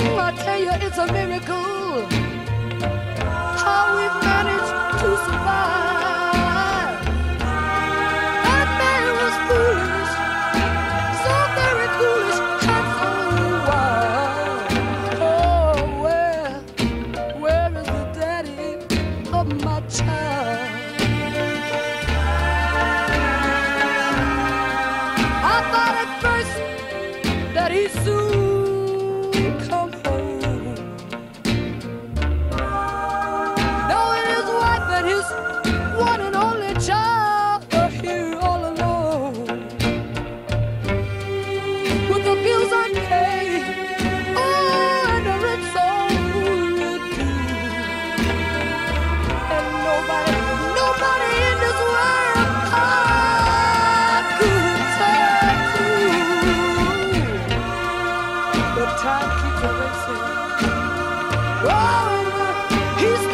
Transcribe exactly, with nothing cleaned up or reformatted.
I tell you, it's a miracle how we managed to survive. That man was foolish, so very foolish and so wild. Oh, where, where is the daddy of my child? I thought at first that he soon come home, knowing his wife and his one and only child are here all alone, with the bills unpaid, oh, and the rent so due, and nobody, nobody in this world I could turn to. But time keeps erasing. Oh, he's